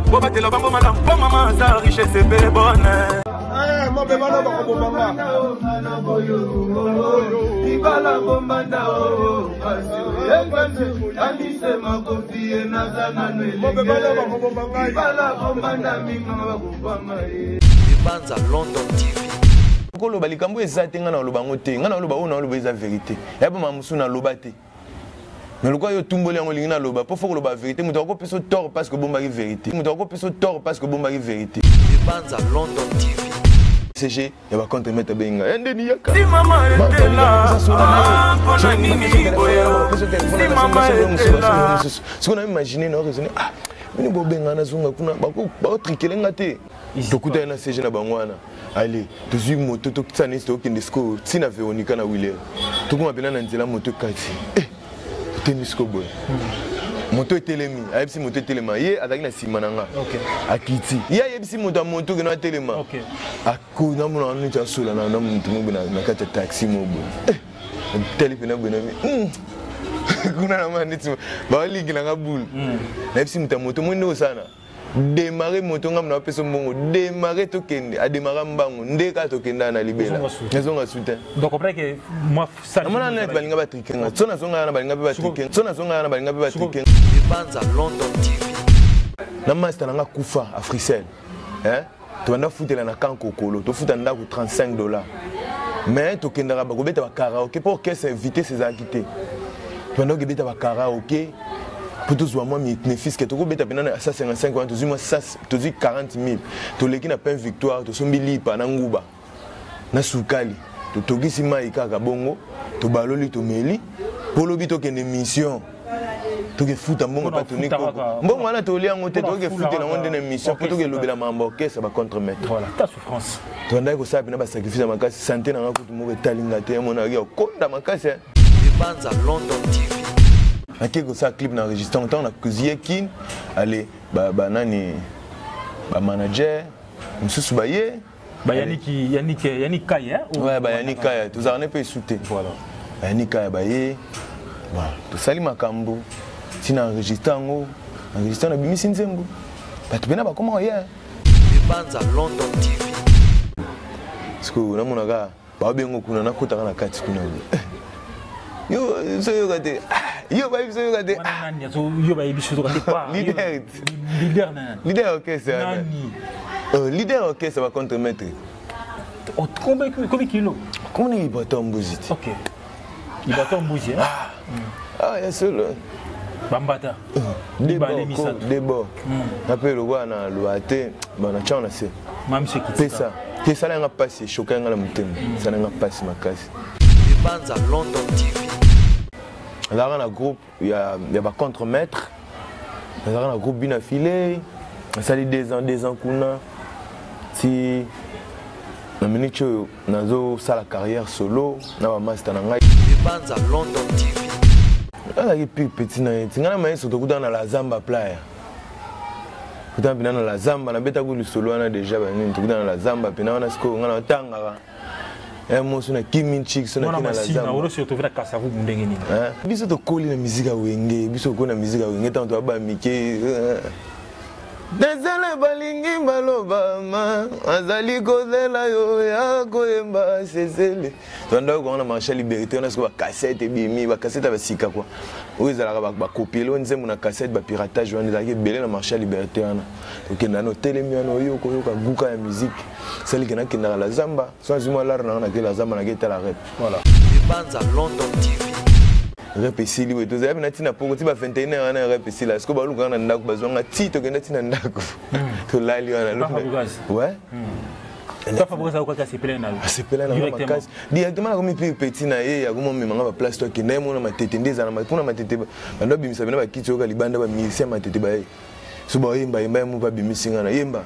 Boba te lobango malam, bon maman, sa richesse est belle bonne. Mon bébé, non, non, non, non, London TV. Kolo balikambo ezate ngana lobango te, ngana loba ona loba eza vérité. Ya ba mamusuna loba te. Mais pourquoi yo tumboli yango lingina loba? Pour faut loba vérité, muto ko peso tort parce que bomba vérité. Muto ko peso tort parce que bomba vérité. Banza London TV. CG, il va contre mettre benga. Ndeni yaka. Si maman était là, pona nini boyo. Si maman était là. Ce qu'on a imaginé, non raisonner. Ah, mais ni bobenga na zunga kuna ba trikelenga te. Tokuta na CG na bangwana. Allez, tu moto to tsane sto kindesko, tina Veronica na Willer. Tokuma pena na nzela moto kati. Tennisco boy. Moto etelemi, ayebisi moto etelema. Ye ataki na sima nanga. OK. Akiti. Ye ayebisi moto moto ke na telema. OK. Ako na mona ni tsa sola na moto mo bina na kata taxi mo boy. Telefona bina mi. Kuna na mani tsu. Ba ligi na ngabulu. Na ayebisi moto mo ndo sana. Démarrer moto ngam na peso mbongo, démarrer tokende, a démarrer mbango, ndeka tokenda na libela. Nezonga soutien. Donc après que moi ça amana na balinga ba trikenga. Sona zonga na balinga ba trikenga. Sona zonga na balinga ba trikenga. Banza London TV. Na master nga kufa à Frisel. Hein? Tu vas foutela na kankokolo, tu futa ndako $35. Mais tokenda ba ko beta ba karaoke pour que c'est inviter ses invités. Tu vas beta ba karaoke. Pour tous moi mes fils que tu beta pena 155 ans, tu dis 40 000. Tu leki na peine victoire, tu sombi lipa na nguba. Na sukali, tu togisi mai kaka bongo, tu baloli tu meli, polo bito kende mission. Tu ke futa mbongo pa toni ko. Mbongo wana to lia ngote to ke futa na wonde na mission, pour to ke lobela mamboke ça va contre-mettre. Voilà, ta souffrance. Tu ndai ko sa pena ba sacrifice makasi santé na ngakutu mo betalinga te mona yo konda makasi. Banza London TV. Akiko ça clip n'enregistrant tant na kuzie kin allez ba nani ba manager mususu baye ba Yannick Kaya ouais ba Yannick Kaya tous arne pe souté voilà Yannick Kaya baye voilà to sali makambo tina enregistrant na bimisi nzembo ba tubena ba comment hier Banza London TV siko na monaka ba bengo kuna na kota na kati kuna yo so yo gade yo ba biso yo gade yo ba biso yo gade quoi leader orchestre leader orchestre va contre-mettre combien kilos comment il bat en bousit OK il bat en bousit ah ya solo bambata debo après le roi na loate bana chana se même ce qui pesa pesa la nga passer choquer nga la mutema ça nga passer makasi Banza London TV. Là, on a un groupe, il y a un contre-maître. On a un groupe bien affilé. Ça dit des ans qu'on a. Si on a la carrière solo, on a un master. Banza London TV. On a un petit peu. On a surtout dans la Zamba playa. Dans la Zamba, on a un solo, on a déjà dans la Zamba, puis on a un tangara. Moi, je suis Kim Chick, je suis na Kasavu Mundengeni. Biso to koli na musique wenge, biso ko na musique wenge tanto ba mike. Dazala balingi baloba ma, azali kozela yo ya koyemba sesele. Tanda ko na marché liberté, on a ce ba cassette bimi, ba cassette ba sika quoi. O ezala ba copier lo nzembo na cassette ba piratage on ezaki belé na marché liberté ana. Donc na no telemiano yo ko yo ka guka ya musique. Celle qui n'a qu'à la Zamba, sans moi là on a la Zamba na la rap. Voilà. Banza London TV. Rap ici lui to zabi na tina poko ti ba 21 na rap ici là. Est-ce que ba luka na ndako bazonga ti to kenda tina ndako. To lali wana luka. Ouais. Tu Fabrice a quoi c'est plein na. C'est plein na makasi. Directement comme petit na ye ya comme manga ba place toi qui na mo na matete ndeza na kuna matete. Bando bimisa bina ba kiti oka libanda ba musicien matete ba ye. So ba yemba yemba mo ba bimisinga na yemba.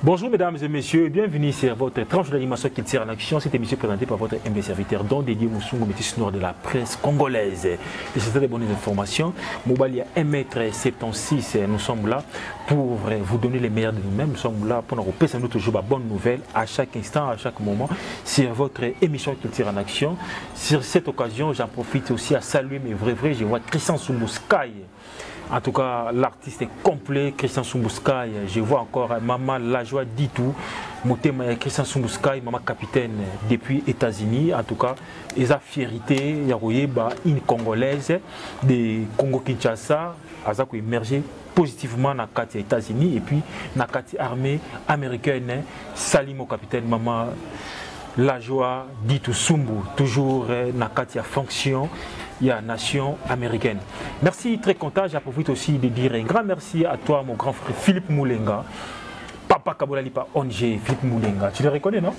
Bonjour mesdames et messieurs, bienvenue sur votre tranche d'animation qui tire en action. Cette émission est présentée par votre MB serviteur, dont dédié Moussoungo métis nord de la presse congolaise. Et c'est des bonnes informations. Mobali à 1m76, nous sommes là pour vous donner les meilleurs de nous-mêmes. Nous sommes là pour nous repasser toujours de bonnes nouvelles à chaque instant, à chaque moment, sur votre émission qui tire en action. Sur cette occasion, j'en profite aussi à saluer mes vrais. Je vois Christian Sumbouskaï. En tout cas, l'artiste est complet, Christian Sumbouskaï. Je vois encore Maman Lajoie Ditou, Christian Sumbouskaï, Maman Capitaine depuis États-Unis. En tout cas, ils ont fierté, il y a une Congolaise de Congo-Kinshasa, qui a émergé positivement dans les États-Unis et puis dans l'armée américaine. Salim au capitaine Maman Lajoie Ditou Sumbu, toujours dans la fonction. Il y a nation américaine. Merci, très content. J'en profite aussi de dire un grand merci à toi, mon grand frère Philippe Moulenga. Papa Kabolalipa Onge, Philippe Moulenga. Tu le reconnais, non?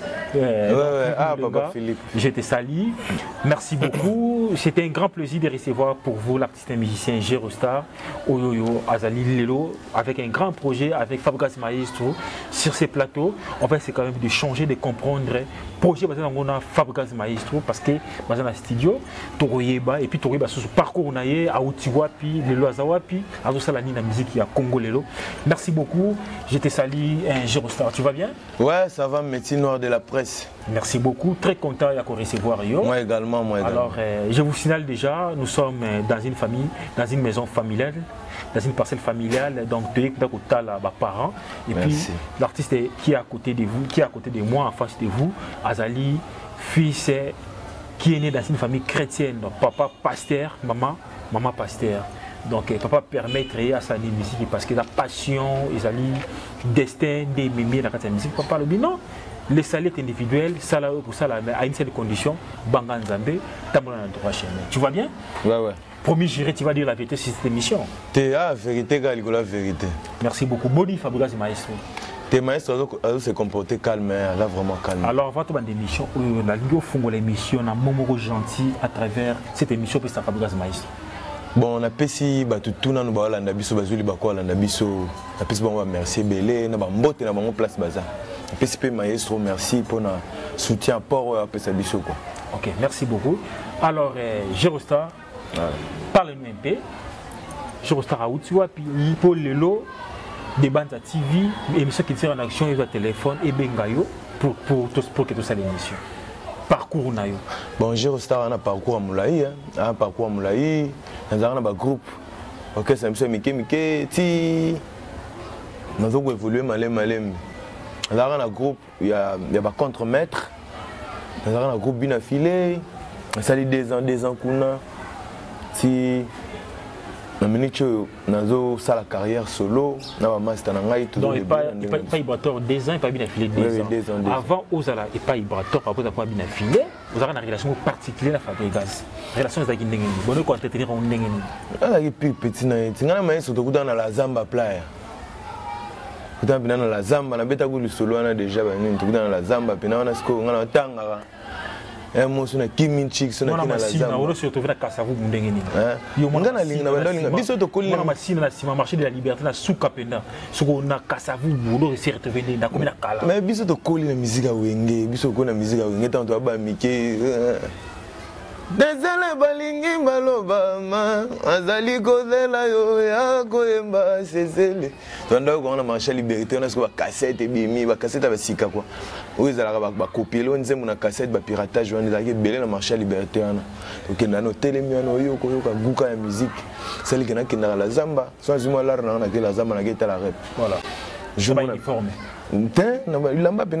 Papa Philippe. Je te salue. Merci beaucoup. C'était un grand plaisir de recevoir pour vous l'artiste et musicien Gérostar, Oyoyo Azali Lelo, avec un grand projet avec Fabregas Maestro sur ces plateaux. En fait, c'est quand même de changer, de comprendre. Projet basé dans Fabregas Maestro parce que basé dans le studio, Toroyeba et puis Toroyeba sur parcours naie à Outiwapi, Lelo Azawapi, à Salani la musique il y a Congo Lelo. Merci beaucoup. Je te salue. Gérostar, tu vas bien? Ouais, ça va, métier noir de la presse. Merci beaucoup, très content de recevoir. Moi également, Alors, je vous signale déjà, nous sommes dans une famille, dans une maison familiale, dans une parcelle familiale, donc de parents. Et puis, l'artiste qui est à côté de vous, qui est à côté de moi, en face de vous, Azali, fils qui est né dans une famille chrétienne, donc papa pasteur, maman pasteur. Donc, papa permettre à sa musique parce que la passion, les destin des mémés dans la musique. Papa le dit non, le salaire est individuel, ça pour ça à une seule condition, Bangan Zambé, Tamola dans droit chemin. Tu vois bien? Ouais. Promis, j'irai, tu vas dire la vérité sur cette émission. T'es la vérité, la vérité. Merci beaucoup. Bodi Fabregas Maestro. Tes maestros se comporter calme, là vraiment calme. Alors, on va tomber dans l'émission, la Ligue Fongo l'émission, on a Momoro gentil à travers cette émission pour Fabregas Maestro. Bon, on a pesi tout na no la biso bazuli bakwa la biso na pesi bon merci belé na ba mbote na bango place baza. Pesi pe maestro merci pour na soutien port à pesa biso quoi. OK, merci beaucoup. Alors Gérostar parle-nous un peu. Gérostar a outsiwa puis pour lelo des bandes à TV émission qui tire en action et téléphone et bengayo pour que tout ça l'émission. Parcours nayo. Bon, Gérostar a un parcours à Moulaï, un parcours à Moulaï, dans un groupe. OK, c'est un peu Mike, ti. Nous avons évolué malem. Dans un groupe, il y a pas contre-maître. Dans un groupe bien affilé. Ça dit des ans kuna. Si na minute nazo sa la carrière solo, na ba master na ngai tout. Donc pas Ibrator 2 ans, pas bien affilé 2 ans. Avant Ozala et pas Ibrator après avoir bien affilé, vous avez une relation particulière avec Fabregas. Relation avec ndengeni. Bonne ko entretenir on ndengeni. Ala ki petit na tingana maestro to kuta na la zamba playa. Kuta bina na la zamba na beta ku solo na déjà ba nini kuta na la zamba pena na sko ngana tanga. Moi sur na Kiminchik sur na la zamba. On se retrouve na Kasavu ndengeni. Yo ngana linga na ndoli biso to koli na masina na sima marché de la liberté na Soukapenda. Soko na Kasavu bodo se retrouver na comme na kala. Mais biso to koli na musique wenge, biso ko na musique wenge tanto ba mike. Désolé balingi baloba ma azali kozela yo ya koyemba sesele. Tanda ko na marché liberté na sko cassette bimi ba cassette ba sika quoi. Oui, ils allaient copier le nzembo na cassette ba piratage on allait belé na marché liberté ana. Donc na no telemiano yo ko yoka guka ya musique. Celle qui na kinda la zamba, soit moi là na la zamba na geta la rep. Voilà. Je vais uniforme. Nten na lamba pena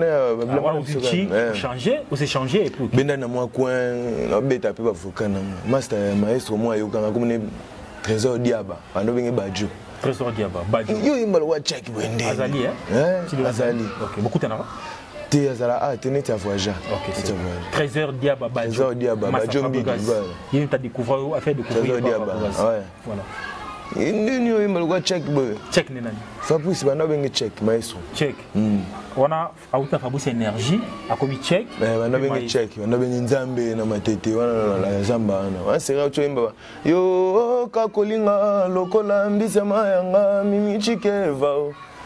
changer ou c'est changer et puis benda na moi coin na beta pe ba vokana master maestro moi yoka comme trésor diaba ando benge badjo trésor diaba badjo yo imbalo wa check wende Azali Azali OK beaucoup t'en as te azala tenete voyage OK c'est 13h diaba badjo 13h diaba badjo mbi il y a découvrir affaire de découvrir diaba ouais voilà nini yo imbalo wa check boy check ni nani Fabrice bana benge check maestro check on a autant Fabrice énergie a commis check bana benge check bana benge nzambe na matete wana la zamba wana c'est ra choimba yo ka kolinga lokola mbisa mayanga mimi chikeva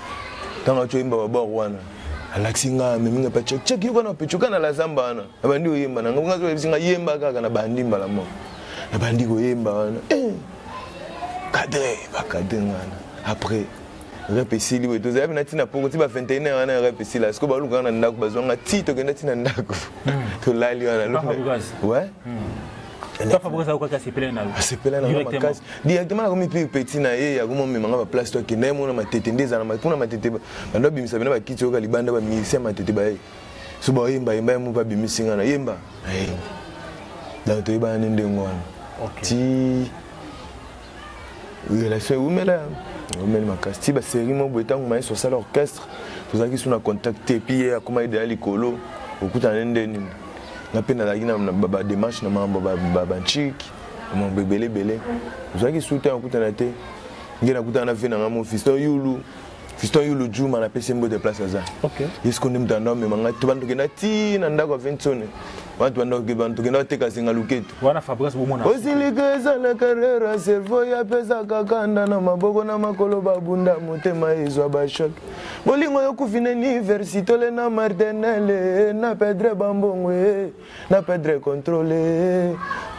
Tant que tu es un Alexinga, mais pas check you gonna put you can la zambana. Abandi yemba, nanga singa yemba kaka na bandi mbalamo. Na bandi go yemba. Cadré, ba cadengana. Après, repesi liwe to zabi na tina poko ti ba 21 wana repesi la. Sko ba lu kana ndako bazonga ti to kenda tina ndako. To lali wana lu. Ouais. Pas Fabrice quoi c'est plein na. C'est plein na makasi. Directement comme petit na ye ya kuma mimanga ba place to kende mo na matete ndeza na makuna matete. Bando bimisa bina ba kiti oka libanda ba misi matete ba ye. So ba yemba yemba mu ba bimisinga na yemba. Donc to yeba nende ngwana. OK. Ti relation umela. Umela makasi. Ti ba série mo boetango mai so sala orchestre. Tozaki suna contacter puis akoma ide alikolo. Okuta nende ni. Napenda lakini na baba démarche na mambo baba chiki mambo belé uzaki soutien okutana te ngena kutana vena ngamo fiston yulu juma na pese mbo de place aza. OK. Yesko ndimta ndo me manga tubantu kena ti na ndako 20 bantu kena teka singa luketo wana Fabrice bomona ozilikeza na carrière cerveau ya pesa kakanda na maboko na makolo babunda motema izwa ba choc bolingo yokufina université le na martinelle na pedre bambongwe na pedre contrôler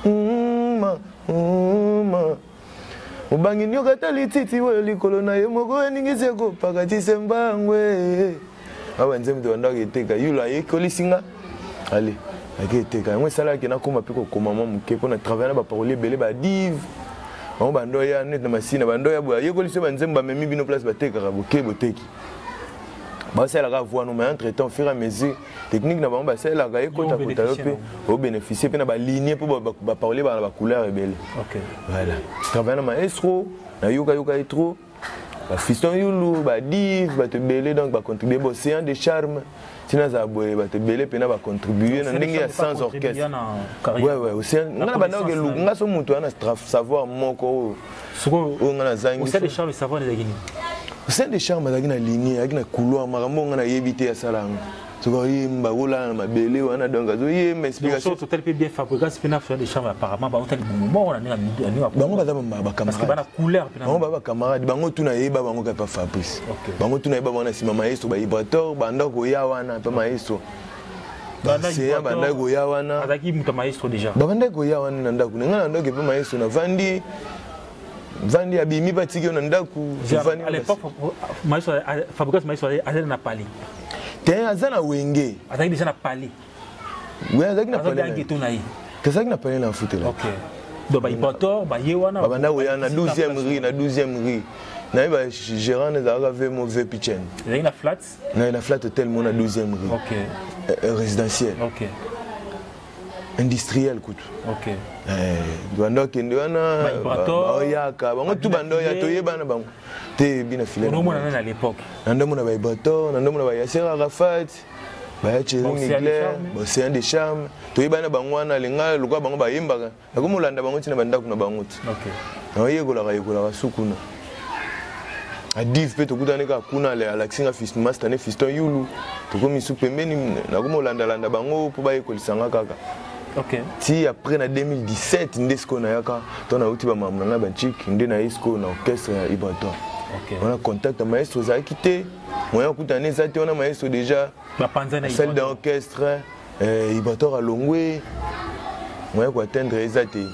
ubangi nyoka talititi we likolo na ye moko ningise ko pakati sembangwe awa nzembe ndo ndako eteka yula yekolisinga allez aketeka moi sala ki na koma piko koma muke pona travailler na ba parolier belé ba div on bando ya net na masina bando ya bo yekolise ba nzembe ba memi bino place ba teka boke boteki ba sala ka voir no mais entre temps fur et à mesure technique na ba sala ka ekota kota yope au bénéficier pe na ba ligne pour ba parolier ba couleur belé. OK. Voilà. Travailler na maestro na yoka etro ba fiston yulu ba div ba te belé donc ba contribuer au océan de charme. Tina za boye ba te belé pe na ba contribuer na ndenge ya sans orchestre. Ouais océan ngana ba ndenge lu ngaso mutu ana savoir moko soko ngana zangi. Océan de charme savoir les agini. Océan de charme za gina ligne ya gina couloir makambo ngana yebite ya salanga. Soko yimba rola na belé wana donc azo yemba explication. Tout tel peu bien fabriqué spina Océan de charme apparemment ba otali moment on a ni bango ba ba camarade. Parce que ba na couleur pe na. Bango ba camarade bango tuna yeba bango ka pa Fabrice. Bango tuna yeba bana sima maestro ba Ibrator banda ko ya wana pa maestro. C'est banda ko ya wana. Azaki muta maestro déjà. Banda ko ya wana ndako ngana ndako pa maestro na vandi abimi patiki na ndako vandi. À l'époque maestro Fabrice maestro azali na pali. T'es azana wenge. Azaki déjà na pali. Oui, azaki na pali. Azaki to na yi. Qu'est-ce na pali na foot là? OK. Donc ba Ibrator ba yewana. Banda ko ya na 12e rue. Na ba gérant na avec mauvais pitchen. Il y a une flat. Na une flat hôtel mon à 12e rue. OK. Résidentiel. OK. Industriel kutu. OK. Banda kende wana oyaka bango tu banda ya toyeba na bango. Te bina filé. On mona na l'époque. Nando mona ba Ibrator, nando mona ba Yasser Arafat. Ba Thierry Mugler, Océan de charme. Toyeba na bango wana lenga lokwa bango ba yembaka. Nakomolanda bango tina banda kuna bango. OK. Na yekola sukuna. Adiv pe tokutane ka kuna le Alexinga fist master ne fiston yulu. Tokomi su pembeni nakomolanda landa bango po ba yekolisanga kaka. OK. Si après na 2017 ndesko na yaka tona uti ba mamna na banchik nde na isco na orchestre ya Ibrator. OK. On a contact à maestro za quitté. Moi kutane za te on a maestro déjà. Ba panza na salle d'orchestre Ibrator a longwe. Moi ko atteindre ezate.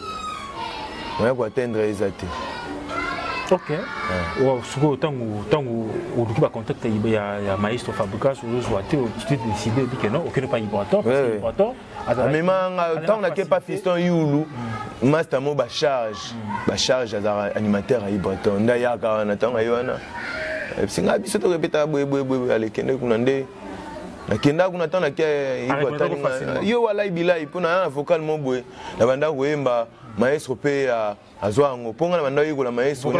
OK. Wow, suko tangu uduki ba contact ya maestro Fabrice ou tu décidé que non, aucun pas Ibrator parce que Ibrator mais tant na ke pas fiston yulu master mo ba charge animateur à Ibrator ndaya ka na tanga yona singa biso to répéter boy ale kende kuna nde na kenda kuna tanga ke Ibrator yo wala bilai pona na vocal mo boy na banda koyemba maestro pe azwango ponga na banda yiko la maestro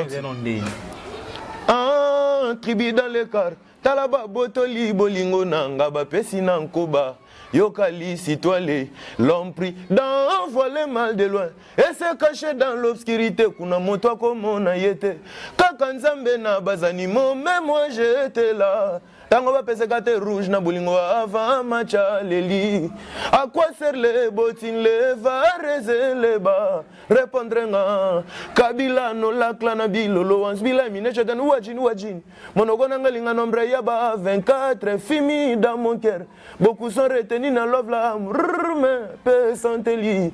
tribu dans le car talaba botoli bolingo nanga ba pesi na nkoba yokali citoile l'homme pris d'envoie le mal de loin et se caché dans l'obscurité kuna moto komona yete kaka nzambe na bazanimo mais moi j'étais là Tango va pese carte rouge na bolingo avant match leli. À quoi sert les bottines, les vares et les bas? Répondre nga Kabila no la clan bilolo ansbila mine chetan wajin. Monogona ngalinga nombre yaba 24 fimi dans mon cœur. Beaucoup sont retenus dans love la mais pe santeli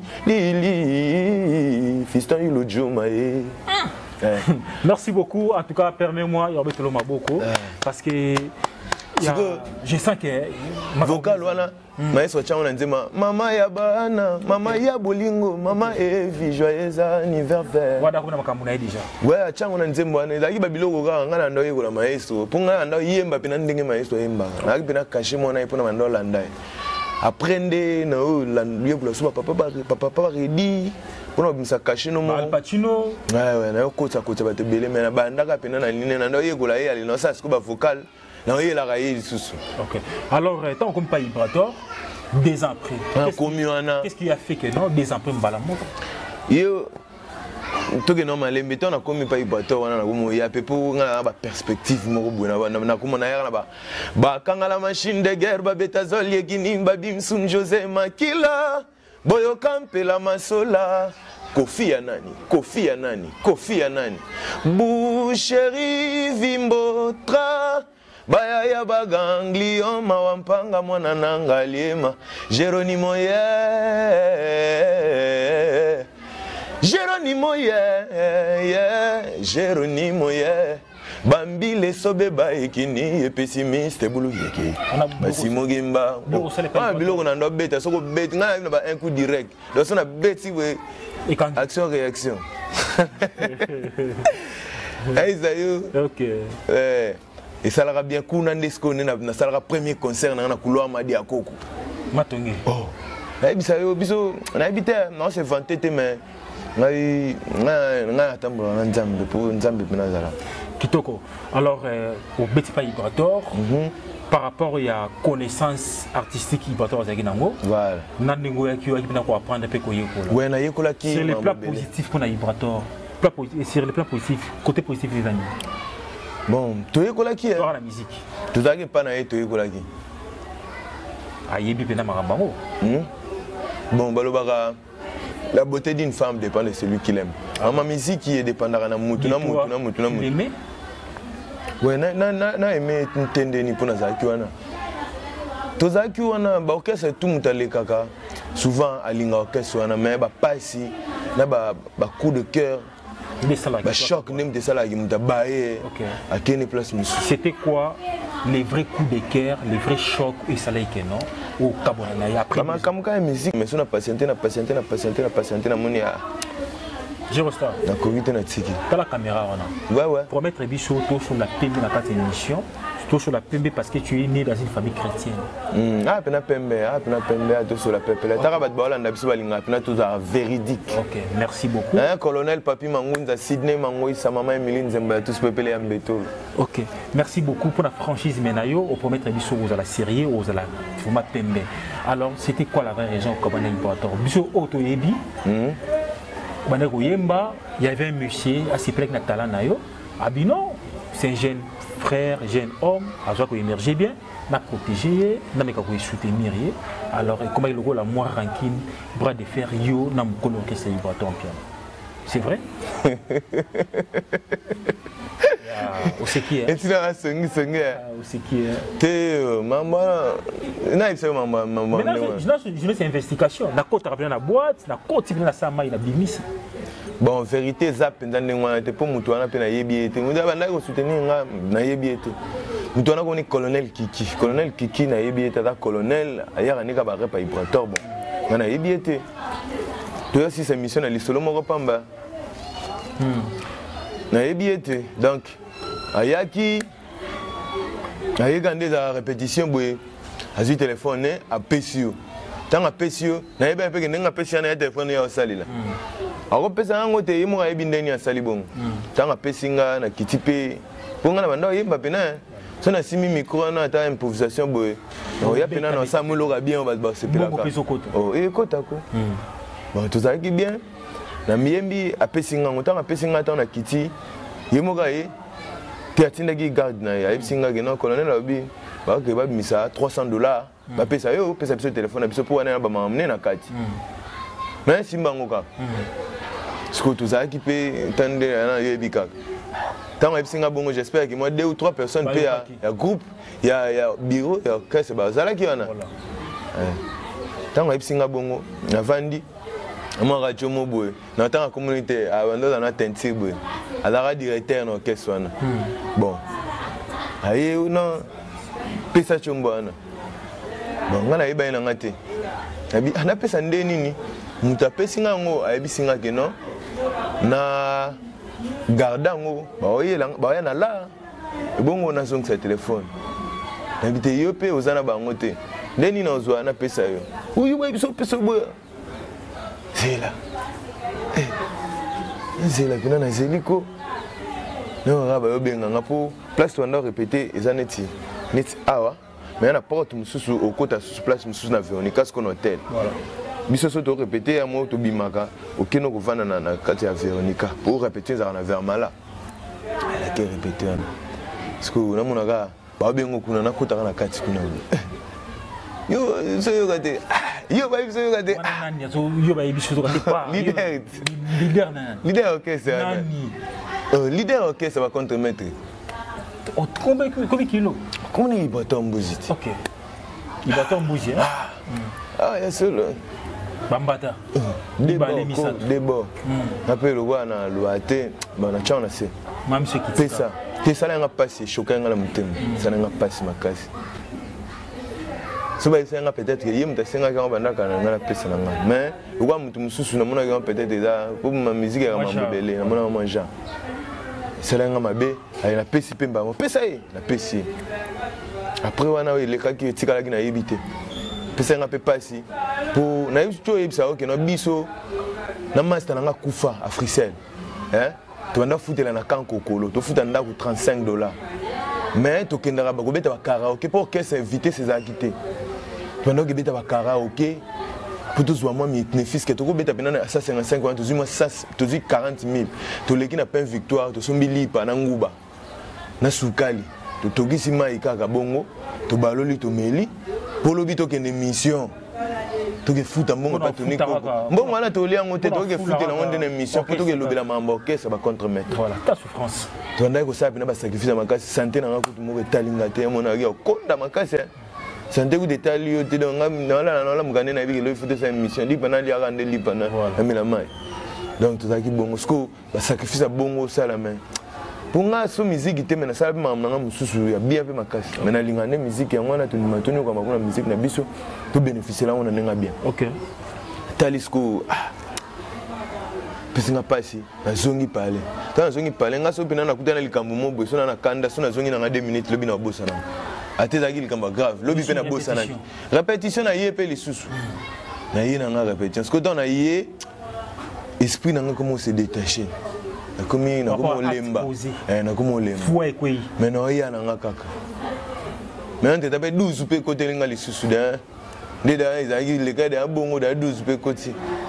li fiston ilo jumae. Merci beaucoup. En tout cas, permets-moi, beaucoup parce que je sens que vocal voilà. Maestro Chang Nzema, Mama Yabana, Mama Yabolingo, Mama Evi, joyeux anniversaire. Voilà, on a makamuna déjà. Ouais, Chang Nzema, il a dit Babilo Goga, on a ndoye gola maestro. Punga ando yemba pina ndenge maestro yemba. Na pina kashi mona ipona mando landai. Apprendre na o lieu pour le papa ready. Pour nous ça cacher nos mots. Al Pacino. Ouais, na kota ba te belé mais na banda ka pina na ligne na ndoye gola ye ali no ça sikuba vocal. Na ye la raye sous. OK. Alors tant comme pas vibratoire, des ans après. Qu'est-ce qui a fait que non des ans après mbala moko? Yo tout que normal mais on a comme pas vibratoire na ko ya pepo nga ba perspective moko bona na ko na ya na ba kanga la machine de guerre ba betazol ye kinimba bimsum José Makila boyo kampe la masola Kofi ya nani Boucherie Vimbotra Baya ya baganglion mawampanga mwana nanga liema Geronimo ye Bambi le sobe ba ekini pessimiste bulu yeke Basimo Gimba biloko na ndo beta soko beti nga na ba un coup direct donc ça na beti we action réaction OK et ça l'a bien kuna ndesco na ça l'a premier concert na couloir Madi Akoko Matonge biso na habité non c'est vanté mais nga tambula na nzambe pour nzambe penazala Kitoko. Alors au beti pas vibratoire par rapport à connaissance artistique vibratoire za kinango voilà nandengo ya kiwa kipina ko apprendre pe ko yekola ouais na yekola ki sur les plans positifs pour na vibratoire sur les plans positifs côté positif des amis bon to yekola ki la musique to zaki pa na to yekola ki ayebi pena makambango bon balobaka la beauté d'une femme dépend de celui qui l'aime. Ma musique qui est dépendant de mutu na mutu. Ouais, na aimé ntende ni pona zaki wana. To zaki wana ba orchestre tout mutale kaka. Souvent alinga orchestre wana mais ba pasi na ba coup de cœur. Ba choc nem de ça la muta baé. À quelle place monsieur? C'était quoi les vrais coups de cœur, les vrais chocs et ça là non au Kabona ya après. Comme musique mais on a patienté na monia. Je resta. Na Covid na tiki. Pas la caméra wana. Ouais. Pour mettre biso to sur la PMB na carte émission. Toi sur la PMB parce que tu es né dans une famille chrétienne. Pena PMB, to sur la PMB. Tarabat Baola na biso balinga pena tout ça véridique. OK, merci beaucoup. Colonel Papi Mangunza Sydney Mangoy sa maman Emeline Zemba tous peuple ya Mbeto. OK, merci beaucoup pour la franchise Menayo au promettre biso aux la série aux la format PMB. Alors, c'était quoi la vraie raison comment on a important biso auto yebi. Banako Yemba, il y avait un monsieur à Siplek Natala Nayo. Abino, c'est un jeune frère, jeune homme, à quoi émerger bien, n'a protégé, n'a pas soutenir. Alors, comment il a la moins rancune, bras de fer, yo, n'a pas coloqué ses vibrations en piano. C'est vrai? Où c'est qui est? Et tu l'as sonné. Où c'est qui est? T'es maman. Non, il maman. Mais là, je c'est investigation. La côte a bien la boîte, la côte il a sa main, il a bimis. Bon, vérité, zap, dans les mois, t'es pas moutouna, t'es na yebiété. Nous avons soutenir na yebiété. Moutouna qu'on est colonel Kiki na yebiété, colonel, ailleurs on est cabaret pas vibratoire. Bon, on a yebiété. Toi aussi, c'est mission à l'isolo Moropamba. Na yebiété. Donc, ayaki, ayagandé la répétition, boy, a eu téléphoné à Pessio. Tant à Pessio, na yeba pe que n'enga Pessio na téléphone ya osali là. Alors pesa yango te yemo ka yebindeni ya sali bongo. Tant à Pessinga na kitipe, bonga na banda yeba pena. So na simi micro na ta improvisation boy. No ya pena na samulo ka bien ba se pela. Oh, kota ko. Bon, tout ça qui bien. Na miembi a Pessinga ngota na Pessinga ta na kiti. Yemo ka ye. Te atinda ki garde na ya Pessinga ke na colonel abi. babimisa $300 bapesa yo pesa biso téléphone na biso mpo wana bamamene na kati me simbango kaka siko tozalaki mpe tande yana yoyebi kaka ntango ayebisinga bongo j'espère que moi 2 ou 3 personnes mpe ya groupe ya bureau ya orchestre bazalaki wana ntango ayebisinga bongo navandi mwa radio mo boye na ntango communauté abandoza na tentire boye azalaka directeur na orchestre wana bon aye na pesa chombo wana bon nga nayeba ye nanga te anapesa nde nini moto apesinga yango ayebisinga ke non na garde yango baoya na la ebongo nazongisa telefone nayebi te yo mpe oza na bango te nde nini ozwa napesa yo oyo bayebiso opesa boya zela zela mpena nazeli ko nanga bayobenganga mpo place toanda répété eza neti awa mais na porte mosusu okota susu place mosusu na Véronica sikono hotel biso so to répété ya mo tobimaka okeno kovanda na kati ya Véronica pour répéter ezaka na Vermala alaki répété wana siko namonaka babengo kuna nakotaka na kati kuna yo soyoka te yo bayebi soyoka te leader orchestre leader orchestre ba contre maître combien kilos comment il bato mbuzi te ok il bato mbuzi ya solo bambata debo nape lokwa na lwa te bana tshao na se pesa tesala yanga mpasi eshoka yanga na motema esala yanga mpasi makasi so bayebisa yanga peut-être ye moto asengaki yango bandaka na nga na pesa na nga mais lokwa moto mosusu namonaki yango peut-être eza po ma musike yaka mambobele namonaka mwa jean esala yanga mabe aye napesi mpe mbango pesa ye napesi ye après wana oyo elekaki etikalaki nayebi te pesa yanga mpe pasi po nayebi ti oyebisa okeno biso na master nanga kufa africell tobanda futela na kankokolo tofuta ndako $35 mais tokendaka bakobeta bakaraoke mpo orchestre vitesse ezalaki te tobanda kokebeta bakaraoke mpo tozwa mwa bénéfice ke tokobeta mpena na 155 wana tozwi 40 000 toleki na pain victoire tosombi lipa na nguba na sukali totokisi mai kaka bongo tobaloli tomeli mpo lobi tokende mission tokefuta mbongo pa toni koko mbongo wana toli yango te tokefutela yango nde na mission mpo tokelobela mambo orchestre bacontre maître tondaki kosala mpena basacrifice makasi sante nanga kutu moko etalinga te monaki okonda makasi sante kutu etali yo te nalamuka nde nayebi kelo ifute sa émission lipa naliaka nde lipa namela mai donc tozalaki bongo siko basacrifice ya bongo osala mai mpo nga so miziki te me nasala mpe makambo nanga mosusu ya bia mpe makasi me nalinga nde miziki yango wana tondima tonioka makuna miziki na biso tobénéficiela yango na ndenge bien tali siko pesinga mpasi nazongi pale ntango nazongi pale nga so mpena nakuta na likambo mo boye so na nakanda so nazongi nanga 2 minutes lobi na bosananga ate ezalaki likambo grave lobi mpe na bosanaki répétition na ye mpe lisusu na ye nanga répétition siko ntango na ye esprit nanga komo se détaché nakomi olemba me naoya nanga kaka me nteta mpe 12 mpe kotelinga lisusu de nde da ezalaki leka de abongo da 12 mpe koti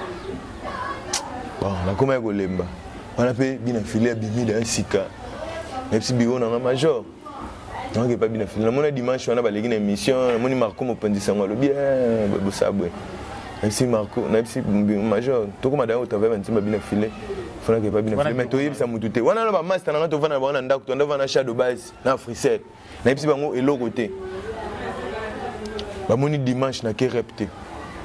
bon nakomaki kolemba wana mpe bina file abimi da sika nayebisi biro nanga major nanga epa bina file namona dimanche wana baleki na émission namoni marco mopanzisa yango alobi bosabwe nayebisi marco nayebisi major tokoma daya otravers bantima bina file fonaki epa bina file mais toyebisa mutu te wana na bamaster nanga tovanda na bango na ndako tonda vanda na shadow base na africell nayebisi bango eloko te bamoni dimanche nake rep te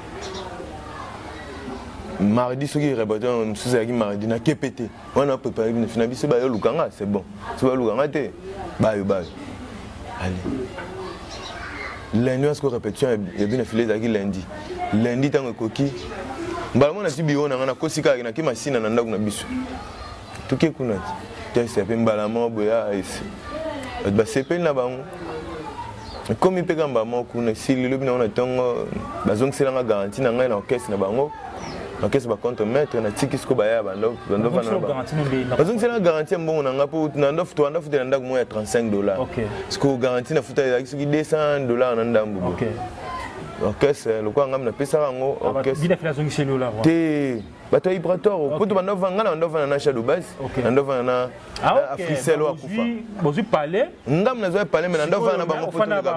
mardi soki répétition mosusu ezalaki mardi nake pe te wana préparé bina file na biso bayolukanga c'est bon so bayolukanga te bayo allez lundi wasko répétition ya bina file ezalaki lundi ntango ekoki mbala mona si biro nanga nakosi kaka nake masina na ndako na biso toke kuna te mpe mbala moko boya bato basepeli na bango ekomi mpe kamba moko kuna esili lobi nango na ntongo bazongiselanga garantie na ngai na orchestre na bango orchestre bacontre maître natiki siko baya bazongiselanga garantie ya mbongo na nga mpo toanda futela ndako moko ya $35 siko garantie na futa ezalaki soki $200 na ndambo orchestre lokola ngami napesaka yango orchestre te bato ya Ibrator poto bandova ngana ndova na Shadow Base ndova na Africell wa kufa bozu parler ngam na zo parler mais ndova na bango poto na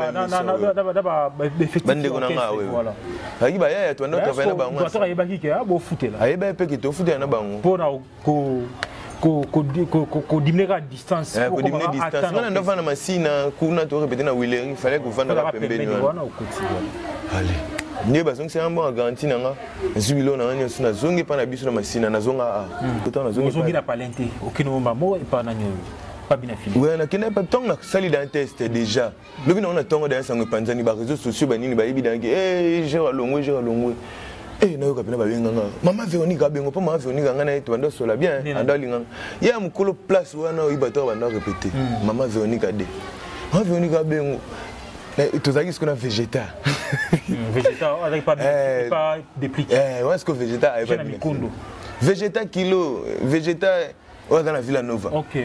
bande kona nga we voilà aki ba ya to ndota va na bango bato ayeba ki ke bo futela ayeba pe ki to futela na bango pona ko diminuer à distance ko diminuer distance ngana ndova na masina kuna to répéter na Wheeler il fallait ko vanda la pembeni wana allez ndiye bazongi c'est un bon garantie nanga zubilo na nyo sina zongi pa na biso na masina na zonga pourtant na zongi na palente okino mamo pa na nyo pas bien fini ouais na kina pas tant na sali dans test déjà lobi na on a tongo dans sango panzani ba réseaux sociaux ba nini ba yebi dangi j'ai longwe na yo kapena ba benganga mama Véronique abengo pa mama Véronique ngana to banda sola bien andalinga ya mukolo place wana oyibato banda répéter mama Véronique ade mama Véronique abengo tozaki ce qu'on a végétal végétal avec pas dépliqué ouais est-ce que végétal avec pas végétal kilo végétal on dans la Villa Nova OK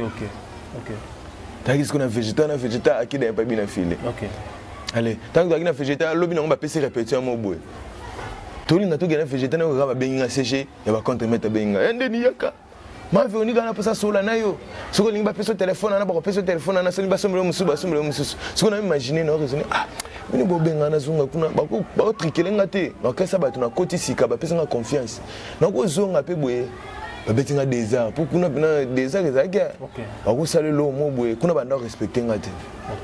tozaki ce qu'on a végétal aki dans pas bien filé OK allez tant que na végétal lobi na on va passer répéter un mot boy tolinga to gana végétal na ba benga séché ya ba contre mettre benga ndeni yaka ma Véronique na pesa sola na yo soko linga pesa téléphone na ba pesa téléphone na soli ba sombre musuba soko na imaginer na raisonner mini bo benga na zunga kuna ba trikelenga te ba kesa ba tuna koti sika ba pesa nga confiance na ko zonga pe boye ba betinga des ans pour kuna bina des ans ezaka ba ko sale lo mo boye kuna ba na respecter nga te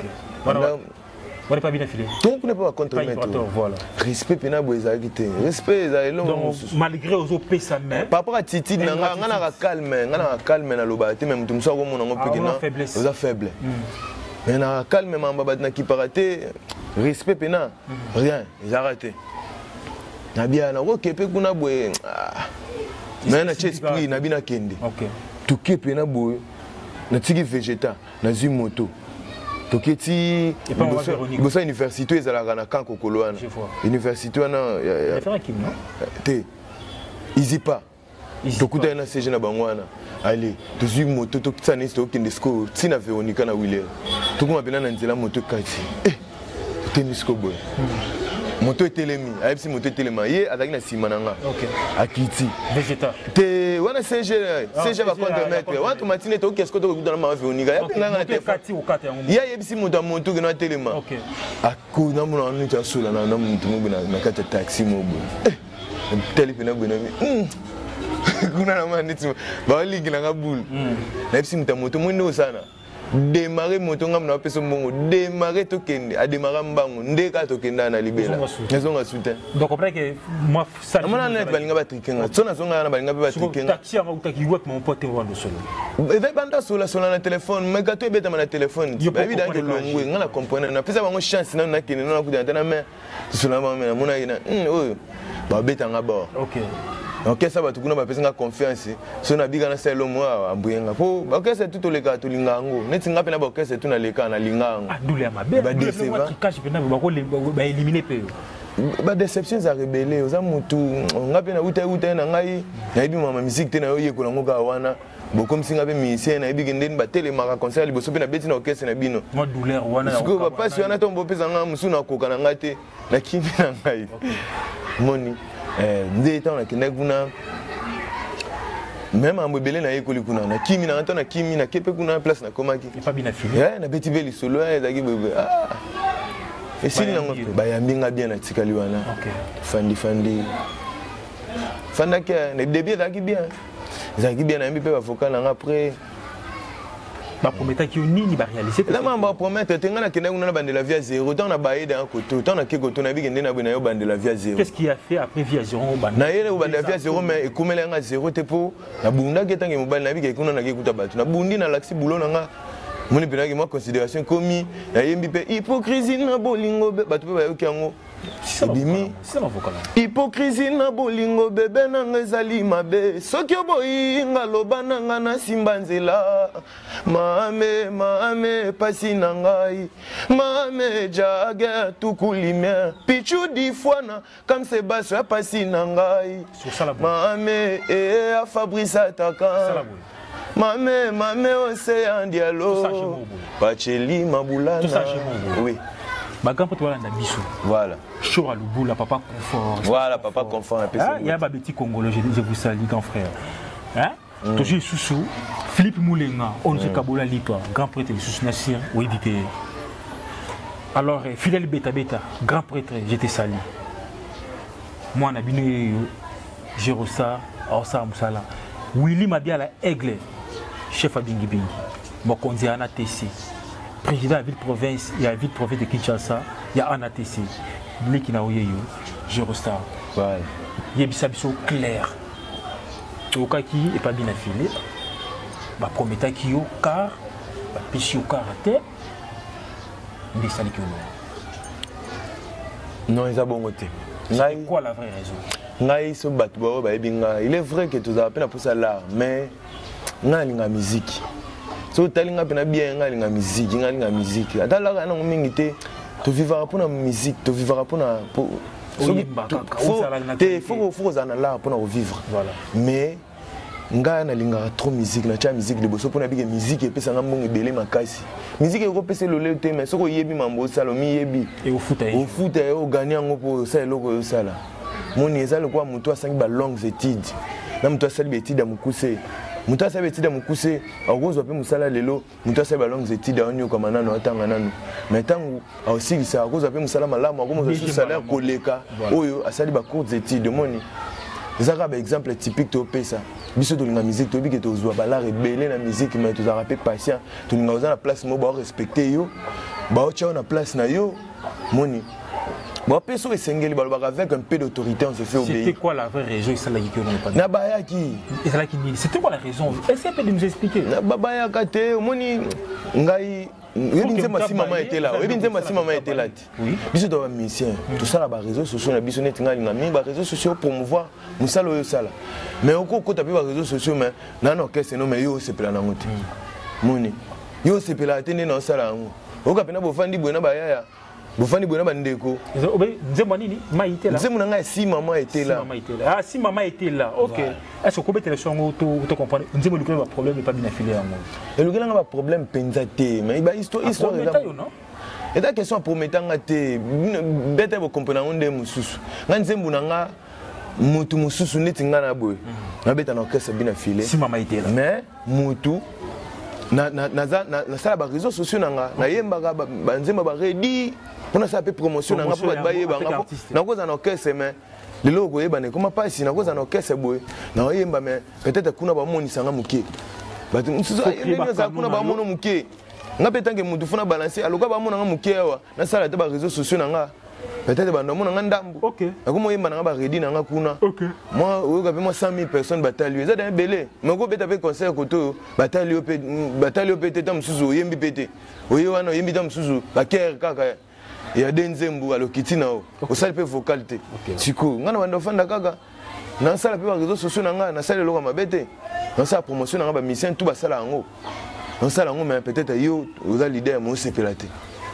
on n'est pas bien affilé. Donc on n'est pas contre mettre. Voilà. Respect pena boza quitté. Respect za long. Donc malgré aux autres sa main. Par rapport à Titi ngana calme na loba te même tumso ko mona ngo pekina. Oza faible. Mais na calme mamba batna ki paraté. Respect pena rien, ils arrêté. Na bien na ko kepe kuna boye. Mais na esprit na bina kende. OK. Tu kepe na boye. Na tiki végétal, na zi moto. Toketi bosa université ezalaka na kanko koloana université wana ya te izipa tokuta na CG na bangwana allez tozui moto tokitsana isto kende sko tina Véronique na Wheeler tokuma pena na nzela moto kati tenisko boy moto etelemi ayebisi moto etelema ye azaki na sima nanga akiti végétal te wana CG ba contre-maître wana tomatine to kesko to kuta na mama Véronique ya penganga na kati okata yango ya yebisi moto moto ke na telema akuna mona ni ta sula na moto mo na kata taxi mo bo telefona bona kuna na mani tu ba ligi na ngabulu na yebisi moto mo ndo sana démarrer moto ngam na peso mbongo démarrer to kende a démarrer mbango ndeka to kenda na libela ngazonga soutien donc après que moi ça amana na balinga ba trikinga tsona zonga na balinga ba trikinga taxi anga utaki wak mon pote wando solo eve banda sola na téléphone mais gato ebeta na téléphone ba bida ke longwe ngana comprendre na pesa bango chance na kende na kudanta na mais sola ba na mona ina oyo ba beta nga ba OK. Ok, ça va tout le monde a confiance. Si on a bien gagné c'est le mois à Bouyenga. Ok, c'est tout le cas, tout l'ingango. N'est-ce pas bien ok, c'est tout dans les cas, dans l'ingango. Ah, d'où les amabés. Bah, cache bien, bah, éliminer peu. Bah, déception, ça rébellé. Aux amis, tout. On a bien outé, na ngai. Na ibi ma musique, tena yo yeko lango kawana. Bon, comme si on avait musicien, na ibi genden ba télé mara concert, libo sope na beti na orchestre na bino. Moi douleur wana. Parce que papa si on a tombe pesa nga musu na koka na ngate. Na kimi na ngai. Moni. Ndeta on a kende kuna même en bebele na ekoli kuna na kimi na ntona kimi na kepe kuna place na komaki pas bien affilé na beti beli solo ezaki bebe et si na ngope ba yambinga bien na tikali wana fandi fandaki na début ezaki bien na mbi pe ba vocal na après ba promettre ki nini ba réaliser la mamba promettre tenga na kenda kuna na bande la vie à zéro tant na baé dans koto tant na keko to na bigende na bana yo bande la vie à zéro qu'est-ce qui a fait après vie à zéro bande na yele bande la vie à zéro mais ekomela nga zéro te po na bunda ke tangi mobile na bige kuna na kekuta batu na bundi na laxi bulo nga moni penaki moi considération komi na yembi pe hypocrisie na bolingo batu pe ba yo kiango Bimi, hypocrisie na bolingo bebe nanga ezali mabe soki oboyi ngaloba nanga na simba nzela mame pasi na ngai mame jage tukulimia pichu difwana comme Sébastien pasi na ngai mame a Fabrice ataka mame océan dialo Pacheli Mabulana oui Ma grand prêtre voilà Nabiso. Voilà. Chaud à Luboula, papa confort. Voilà, papa confort. Il y a un petit Congolais, je vous salue, grand frère. Hein? Toujours Soussou, Philippe Moulenga, Onge Kabola Lipa, grand prêtre de Soussou Nassir, oui, dit. Alors, Fidèle Beta Beta, grand prêtre, j'étais sali. Moi, on a bien Jérosa, Aosa Moussala. Willy Mabiala Aigle, chef à Bingi Bingi. Mokonzi Anatesi. Président de la ville-province, il y a la ville-province de Kinshasa, il y a Anatesi. Blé qui n'a ouïe, Jérosa. Voilà. Il y a Bissabiso clair. Au cas qui n'est pas bien affilé, bah promettant qui au car, bah pêcher au car à terre, mais ça n'est que non, ils ont bon côté. C'est quoi la vraie raison? Il est vrai que tu as appris pour ça là, mais il y a la musique. Si tu as bien la musique, il y a la musique. Tu vivras pour la musique, tu vivras pour la. Il faut là pour vivre. Mais nga na linga trop musique na cha musique de boso pona bige musique et pesa ngambongo belé makasi musique ko pesa lo lete mais soko yebi mambo salo mi yebi et au foot au gagner ngo po ça loko yo sala moni ezalo kwa mutu asangi ba longues études na mutu asali études ya mukuse mutu asali études ya mukuse akozwa pe musala lelo mutu asali ba longues études onyo kama nano atanga nano mais tangu aussi ça akozwa pe musala malamu akomo so salaire koleka oyo asali ba courtes études moni ezaka ba exemple typique to pesa biso to linga musique to biki to zwa bala rebelle na musique mais to za rapper patient to linga oza na place mo ba respecter yo ba o cha na place na yo moni ba peso esengeli ba avec un peu d'autorité on se fait obéir. C'était quoi la vraie raison ça la qui on pas na ba ya ki c'était quoi la raison est-ce que tu peux nous expliquer na ba ya ka te moni ngai si maman était là, si maman était là. Biso to musicien, tout ça là ba réseaux sociaux na biso net ngali ngami ba réseaux sociaux promouvoir musala oyo sala. Mais oko ko taper ba réseaux sociaux mais na no kese no mais yo sepela na ngote. Moni. Yo sepela tene na sala ngo. Oka pena bo fandi bo na ba yaya. Bo fandi bo na ba ndeko. Nzembo nini? Ma était là. Nzembo nga si maman était là. Ah si maman était là. OK. Est-ce que tu as compris? Nzembo le problème n'est pas bien affilié à moi. Et le gars a un problème pensaté mais il histoire non. Et ta question promettant te bête vous comprenez onde mususu. Nga nzembo nga mutu mususu neti nga na boy. Na beta na orchestre bien affilié. Si maman était là. Mais mutu na sala ba réseaux sociaux nga na yemba ba nzemba ba ready pour ça peu promotion nga pour ba yeba nga na koza na orchestre mais le logo yebane comment pas si na koza na orchestre boy na yemba mais peut-être kuna ba monisa nga muke ba mususu yemba za kuna ba mono muke nga petange mutu funa balancer aloka ba mona nga muke wa na sala te ba réseaux sociaux nga peut-être ba ndamona nga ndambu OK akomo yemba nga ba ready nga kuna OK moi oyoka pe moi 100 000 personnes batalio eza dans belé mais ko beta pe concert koto batalio pe teta mususu yembi pete oyo wana yembi ta mususu ba ker kaka ya denzembu alokiti na o osali pe vocal te siko ngana banda fanda kaka na sala pe ba réseaux sociaux nga na sala loka mabete na sala promotion nga ba mission tout ba sala ngo na sala ngo mais peut-être yo oza leader mo sepelate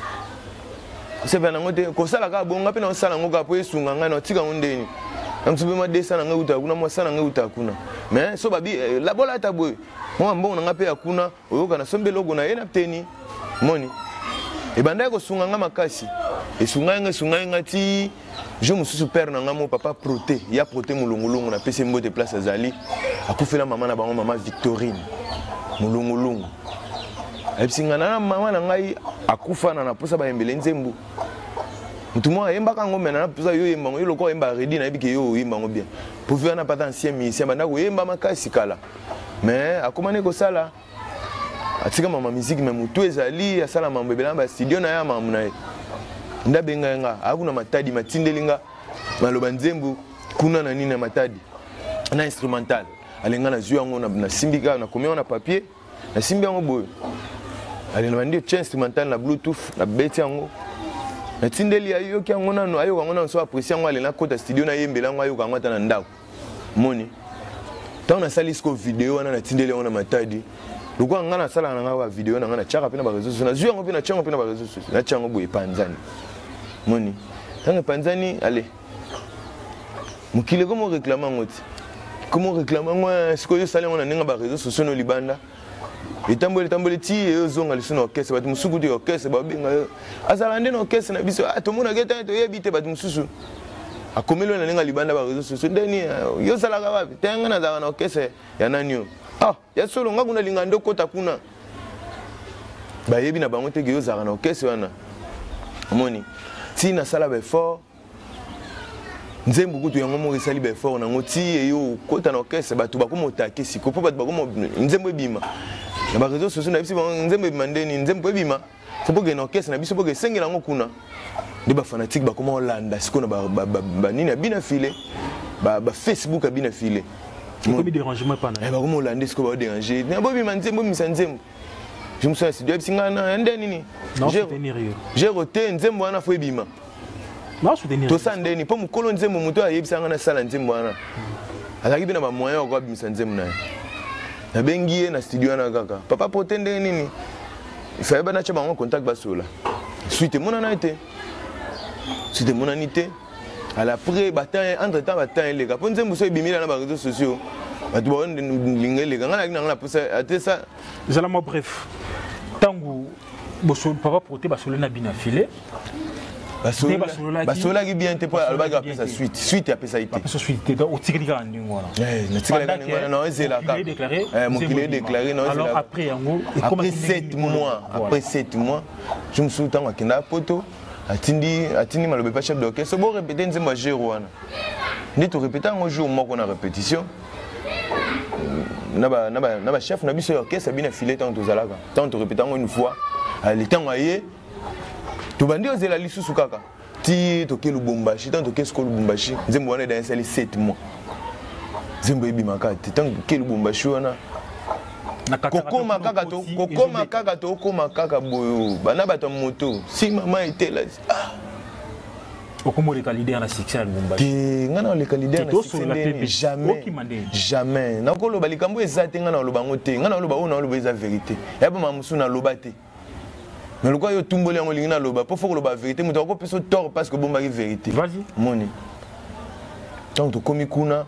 c'est bien ngote ko sala ka bonga pe na sala ngo ka po esunga nga na tika ngondeni na mtube ma desa na nga uta kuna mo sala nga uta kuna mais so babi la bola ta boy mo mbongo na nga pe akuna oyoka na sombe logo na yena teni moni e banda ko sunga nga makasi e sunga nga ti je me suis père na nga mo papa proté ya proté mulungulungu na pese mbote place azali akufela mama na bango mama Victorine mulungulungu epsinga na mama na ngai akufa na posa ba yembele nzembu mutu mo yemba kango mena na posa yo yemba yo loko yemba ready na bike yo yemba ngo bien pour faire na pas ancien musicien banda ko yemba makasi kala mais akomane ko sala atika mama musique mais mutu ezali asala mambo belamba studio na ya mamu na ndabenga nga akuna matadi matindelinga maloba nzembu kuna na nini matadi na instrumental alenga na zui yango na simbika na komia na papier na simbi yango boyo alenga bandi tien instrumental na bluetooth na beti yango na tindeli ayo ki yango nano ayo yango nano so apprécier yango alenga kota studio na yembela yango ayo yango na ndako moni tant na salisco vidéo na tindeli yango na matadi loko nga na sala na nga vidéo na nga na chaka pe na ba réseaux sociaux na zui yango pe na chango pe na ba réseaux sociaux na chango boye panzani moni tant panzani allez mukile comment réclamer ngoti comment réclamer moi ce que yo sala on na nga ba réseaux sociaux no libanda etamboli ti ezonga lisu na orchestre bato musuku te orchestre babenga azala nde na orchestre na biso tomona keta toyebi te bato mususu akomelo na nenga libanda ba réseaux sociaux ndeni yo salaka wapi tenga na zaka na orchestre ya nani yo ya solo nga kuna linga ndo kota kuna bayebi na bango te ke yo zaka na orchestre wana amoni ti na sala be fort nzembo kutu yango mo esali be fort nango ti yo kota na orchestre bato bakomotake siko po bato bakomo nzembo ebima na ba réseaux sociaux na biso nzembo ebima ndeni nzembo ebima c'est pour que na orchestre na biso pour que sengela ngo kuna de ba fanatique ba comment Hollande siko na ba nini abina filé ba Facebook abina filé comme dérangement pas na ba comment Hollande siko ba déranger na bobi manzembo misanzembo je me suis dit singana ndeni ni j'ai roté nzembo wana fo ebima na soutenir to sandeni po mukolo nzembo muto ayebisanga na sala nzembo wana azaki bina ba moyen ko abimisa nzembo na na bengie na studio na kaka papa potende nini il fallait ba na cha bango contact basola suite monana été c'était mon anité à l'après entre temps les gars pour nous c'est bimila na réseaux sociaux ba tu bon les gars na pour ça ça zalama bref tangu bosol papa proté basolo na bina filé basola qui bien te pour albaga après sa suite après ça été après sa suite au tikrika ndingo wana na tikrika ndingo non c'est là mon qu'il est déclaré non alors après yango après 7 mois je me souviens à kenda poto atindi malobe pas chef d'orchestre bon répéter nzembo jero wana ndi to répéter un jour moko na répétition na ba chef na biso orchestre bina filé tant to zalaka tant to répéter une fois le temps aye to bandi ozela lisusu kaka ti to ke Lubumbashi tant to ke sko Lubumbashi nzembo wana dans 7 mois nzembo ebima kati tant ke Lubumbashi wana kokoma kaka to koma kaka boyo bana bato moto si maman était là okomo le leader na succès à Lubumbashi ngana le leader na succès jamais na ko loba likambo ezate ngana loba ngote ngana loba ona loba eza vérité ya ba mamusu na loba te mais le quoi yo tumboli yango lingina loba po faut loba vérité muto ko peso tort parce que bomba ki vérité vas-y moni tant to komi kuna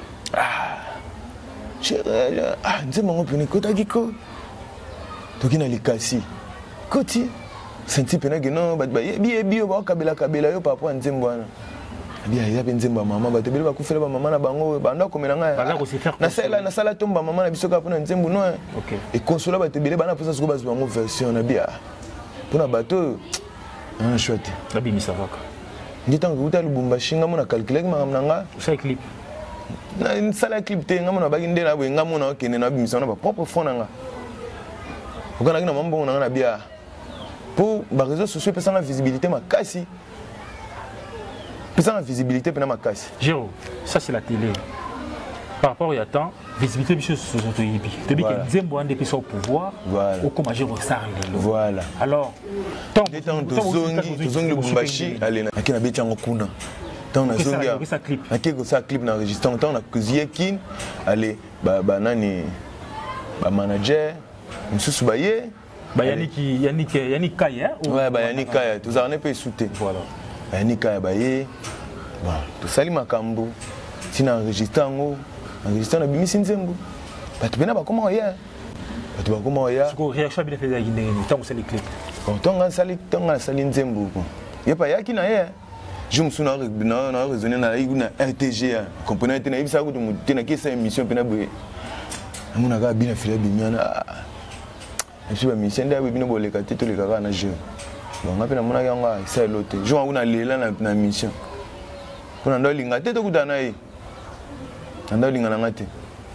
nzembo ngo pene kota kiko tokina likasi koti senti pena que non ba bi ba kabela yo papa nzembo wana bia ya nzembo mama ba tebele ba kufela ba mama na bango banda komela nga na sala tomba mama na bisoka pona nzembo no OK et consola ba tebele bana posa siko ba bango version na bia pona bato chouette la bimi ça va ndita nguta Lubumbashi nga mona calculer ma nanga ça clip na une salle clip te ngamona baki ndela bwe ngamona okene na bimisa na ba propre fond nanga okana kina mambo nanga na bia pour ba réseaux sociaux pesa na visibilité makasi pesa na visibilité pena makasi Géro ça c'est la télé par rapport à temps visibilité biso sur yibi te bi que nzembo ande pesa au pouvoir au comment Géro ça voilà alors tant tozongi Lubumbashi allez akina beti yango kuna tant na zongia akiko sa clip na enregistrement tant na kuzie kin allez ba nani ba manager msusu baye Yannick Kaya ouais ba Yannick Kaya tous en peu souté voilà Yannick Kaya baye bon to sali makambo tina enregistrement na bimisi nzembo batu bena ba comment ya batu ba comment ya ce que réaction bien fait ndenge tant que c'est les clips bon tonga sali nzembo yepa yaki na ye je me suis raisonné na RTG comprenez te na ibisa ko te na kisa émission pena boye amuna ka bina fila binyana et puis mission nda bino boleka te to le kaka na jeu bon ngapena mona yanga isa lote je nguna lela na mission kuna ndo linga te to kudana yi ndo linga na ngate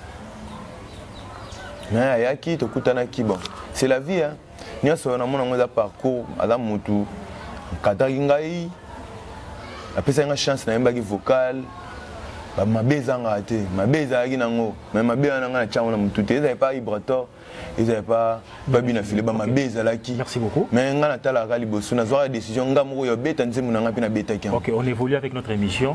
na yaki to kutana ki bon c'est la vie hein nyoso na mona ngoza parcours ala mutu kata ngai apesa nga chance na yembaki vocal ba mabeza nga te mabeza yaki nango mais mabeza nga na chango na mutu te ezai pas vibrator ezai pas bina filé ba mabeza laki merci beaucoup mais nga na tala ka liboso na zwa décision nga moko yo beta nzemu na nga pe na beta ki OK on évolue avec notre émission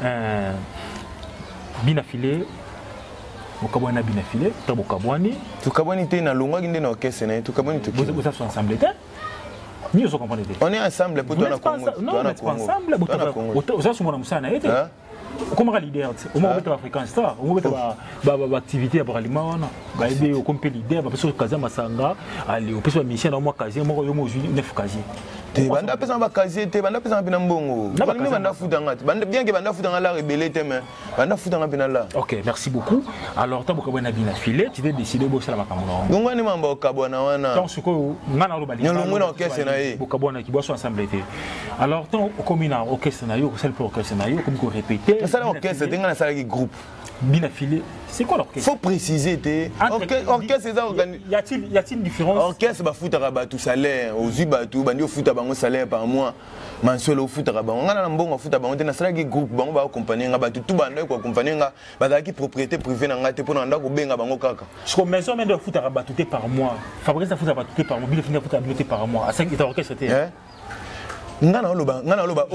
bina filé Bokabwana bina filé to bokabwani to kabwani te na longwa nginde na orchestre na to kabwani to vous êtes ensemble te Nous sommes on est ensemble pour toi na Congo. Non, on est ensemble. Vous êtes ensemble. comment leader au moins on African Star on va activité pour aliment ba ebe au compé leader ba personne kaza masanga ali au personne mission dans moi casier moi yo mo 9 casier te banda pesa ba casier te banda pesa pina mbongo banda futanga banda bien que banda futanga la rebelle te mais banda futanga pina la. OK, merci beaucoup. Alors tant bokabona bina filé tu as décidé bo sala makambo na ngwa ni mambo kabona wana tant suko ngana lo bali nyolo ngona orchestre na ye bokabona ki boso ensemble te. Alors tant communal orchestre na yo celle pour orchestre na yo comme ko répéter ça l'orchestre te ngana sala ki groupe bien affilé. C'est quoi l'orchestre? Faut préciser te orchestre c'est ça y a-t-il une différence? Orchestre ba foutara ba tout salaire aux ubatu bandi au futa bango salaire par mois mensuel au futara bango ngana mbongo futa bango te na sala ki groupe bango ba accompagner nga ba tout banda ko accompagner nga ba da ki propriété privée na nga te pour na ndako benga bango kaka je comme maison mais de futara ba tout par mois Fabrice ça futa ba tout par mois bien finir futa ba par mois à 5 orchestre te ngana loba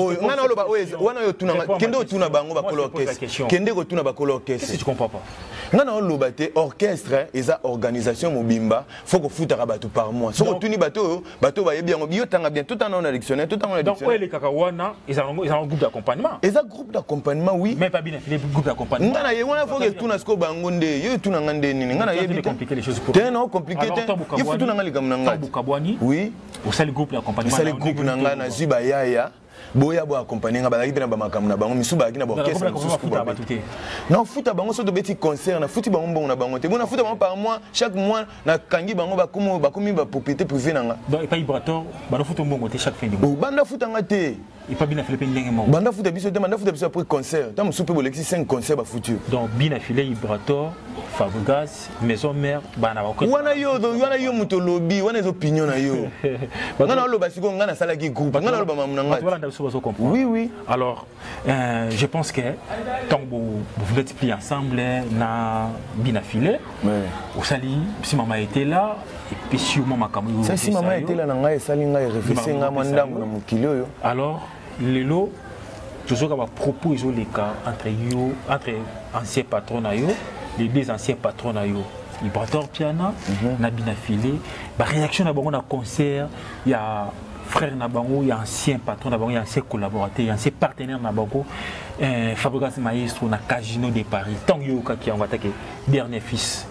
wana yo tuna kende tuna bango ba kolo orchestre kende ko tuna ba kolo orchestre si tu comprends pas ngana loba te orchestre eza organisation mobimba faut que futa bato par mois so tuni bato ba yebi yango bio tanga bien tout en dictionnaire tout en dictionnaire donc les kakawana ils ont un groupe d'accompagnement groupe d'accompagnement oui mais pas bien affilié groupe d'accompagnement ngana ye wana faut que tuna sko bango nde yo tuna ngande nini ngana yebi compliquer les choses pour te non compliqué te il faut tuna ngali kamna ngati oui au sein du groupe d'accompagnement c'est le groupe nangana ziba yaya boya bo accompagner nga bazaki na ba makamna bango misuba ki na orchestre non futa bango so de petit concert na futi bango mbongo na bango te bona futa bango par mois chaque mois na kangi bango ba komi ba propriété privée nanga donc et pas vibrateur ba futa mbongo te chaque fin de mois banda futa nga te et pas bien affilé ndenge mo banda futa biso te banda futa biso après concert tam soupe bolexi 5 concerts ba futur donc bien affilé vibrateur Fabregas maison mère bana ba wana yo muto lobby wana les opinions na yo ngana lo ba siko ngana sala ki groupe ngana lo ba mamuna nga oui, oui. Alors, je pense que quand vous êtes pris ensemble, na bien affilé, au sali, si maman était là, et puis si maman Kamou. Si maman était là, na et sali nga réfléchir nga mandam na mukilo yo. Alors, lelo, toujours avoir proposé les cas entre anciens patrons na yo, les deux anciens patrons na yo. Vibrateur piano, na bien affilé, ba réaction na bango na concert, il y a frère Nabango, il y a ancien patron Nabango, il y a ancien collaborateur, il y a ancien partenaire Nabango, Fabregas Maestro, na Casino de Paris, tant que yoka qui a attaqué dernier fils.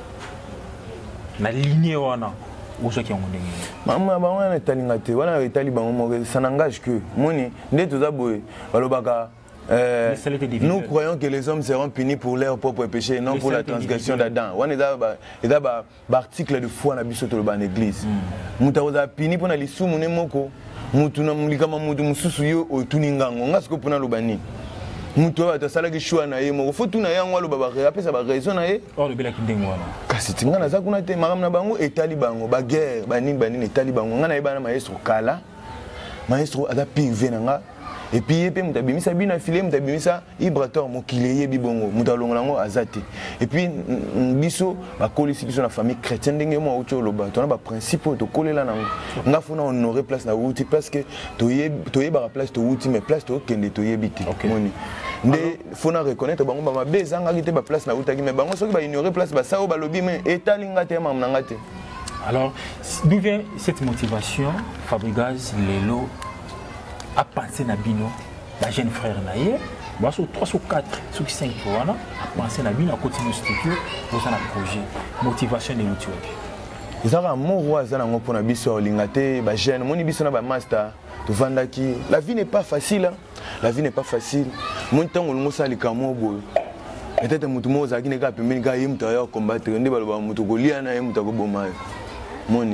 Na lignée wana, où ce qui ont donné. Maman Bango na talingate, wana etali bango ça n'engage que moni, ndé tout d'abord, balobaka. Nous croyons que les hommes seront punis pour leurs propres péchés, non pour la transgression d'Adam. On est dans l'article de foi dans l'église. Nous sommes punis pour les sous mon émoko. Nous sommes susu au tuningango. On a ce que pour nous bani. Nous sommes à la choix na yemo. Faut tout na yango lo baba après ça va raison na ye. Or le bela kindengwa. Kasi tinga na za kuna te maram na bango etali bango ba guerre bani etali bango. Ngana yeba na maestro kala. Maestro ada pivé nanga. Et puis il y a bien affilé, il y a vibrateur mokileye bibongo, mutalongo azate. Et puis biso ba coller ici sur la famille chrétienne ndenge mo auto loba. Tu as ba principe to coller là nango. Nga fona honorer place na outi parce que toye ba place to outi mais place to kende toye biti. Moni. Ndé fona reconnaître bango ba bezanga kite ba place na outi mais bango soki ba ignorer place ba sao ba lobi mais etalinga te mam nanga te. Alors d'où vient cette motivation Fabregas Lelo à penser na bino ba jeune frère na ye ba so 3 ou 4 sur 5 wana à penser na bino à continuer studio pour ça na projet motivation de l'outil ezaka moro azana ngo pona biso lingate ba jeune moni biso na ba master to vandaki la vie n'est pas facile hein? La vie n'est pas facile mon temps ngo salika mo boy peut-être mutu mo zaki ne ka pembeni ka yimta ya combattre ndi baloba mutu ko lia na yimta ko boma moni.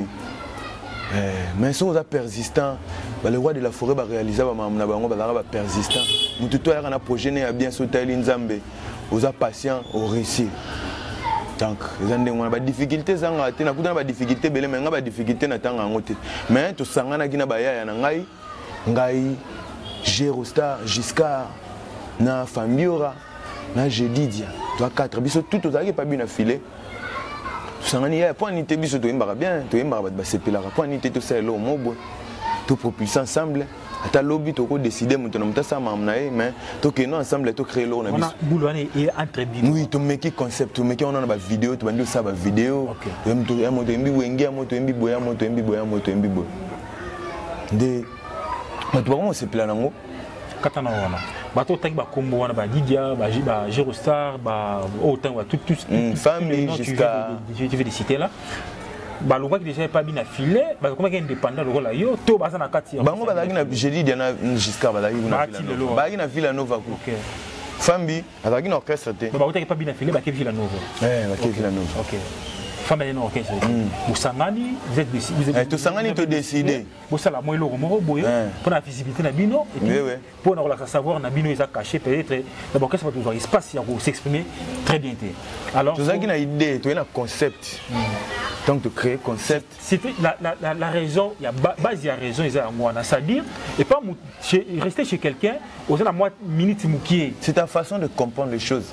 Mais si on est persistant, le roi de la forêt va réaliser persistant. Nous tout à l'heure projet a bien sauté l'Inzambe. On est patient, on réussit. Donc, on a des difficultés, on a des difficultés, mais on a des difficultés. Mais tout ça, on a des difficultés. Gérostar, Giscard, na Fambiora, na Jedidia. Toi 4, tout aux pas bien affilé. Sangani ya point nité biso to imbara bien to imbara ba sepela point nité to ça lo mobo to propulser ensemble ata lobby to ko décider muto na mutasa mamnae mais to que non ensemble to créer lo na biso boulwane et entre bien oui to make concept to make on a ba vidéo to bandi ça ba vidéo to ya moto embi wengi moto embi boya moto embi boya moto embi boya de moto ba mo sepela nango katana wana bato tangi ba kombo wana ba Lydia ba Gérostar ba autant tout famille jusqu'à je vais les citer là. Bah le qui déjà pas bien affilé bah comment est indépendant le rôle yo to baza na kati bango bazaki na jeudi diana jusqu'à bazaki na Villanova OK famille azaki na orchestre te bah ba pas bien affilé ba ke Villanova ba ke Villanova OK famille na orchestre Musangani vous êtes décidé tout sangani to décidé bo sala moi le romo boye pour la visibilité na bino et puis pour na savoir na bino ils caché peut-être d'abord qu'est-ce que vous avez espace pour s'exprimer très bien alors tout ça qui na idée to na concept donc de créer concept. C'était la raison, il y a base, il y a raison, c'est-à-dire, et pas rester chez quelqu'un, aux la minute moukier. C'est ta façon de comprendre les choses.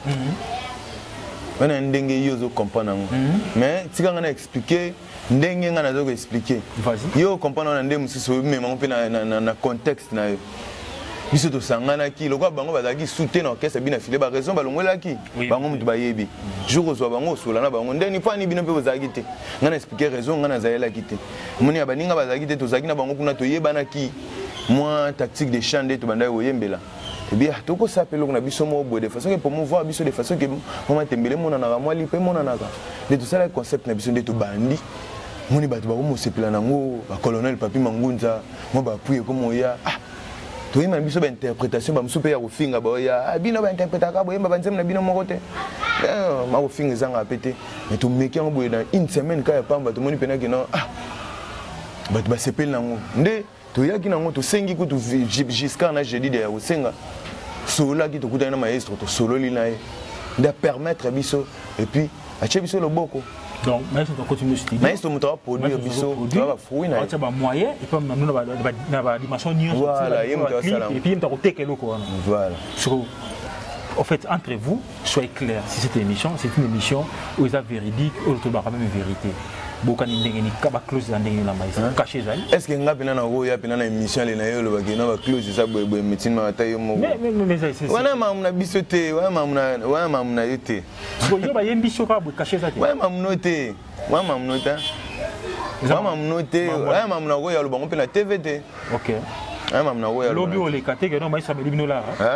On a un dengue yozo comprendre. Mais si on a expliqué, dengue on a expliqué. Vas-y. Yo comprendre on a des mususu mais on peut na contexte na. Biso to sangana ki lokwa bango bazaki soutenir orchestre bina filé ba raison balongola ki bango mutu bayebi jour ozwa bango solana bango ndeni fani bino pe bazaki te ngana expliquer raison ngana zaela ki te moni ya baninga bazaki te to zaki na bango kuna to yebana ki moi tactique de chant de to banda oyembela et bien to ko sapelo na biso mo bo de façon que pour mouvoir biso de façon que mama tembele mona na moi li pe mona na ka de tout ça le concept na biso de to bandi moni batu ba ko sepela nango ba colonel Papi Mangunza mo ba puye ko moya tu as une interprétation, tu as une finger, tu as une interprétation, tu as une finger, mais tu mets une semaine, tu as une semaine, tu s'appelle nango. Ndé, tu as une sengi kutu jusqu'à na jeudi de au senga. Solo qui te kuta na maestro, to solo lina e. De permettre biso et puis ache biso le boko. Donc maestro to continue studio. Maestro muta produire biso, tu vas fruit na. Tu as moyen et puis maintenant na dimension nuance. Voilà, et puis tu as côté loko. Voilà. En fait, entre vous, soyez clairs. Si cette émission, c'est une émission où ils sont véridiques, où ils ont même vérité. Est-ce que nga pena na go ya pena na émission le na yo lo bakina ba close ça boy médecine ma tayo mo wana mamuna bisote wana mamuna yote so yo ba yembiso ka bo cacher ça wana mamuna te wana mamuna ta wana mamuna te wana mamuna go ya lo bango pena TVT OK wana mamuna go ya lo lobby o le kate que non mais ça me libino là hein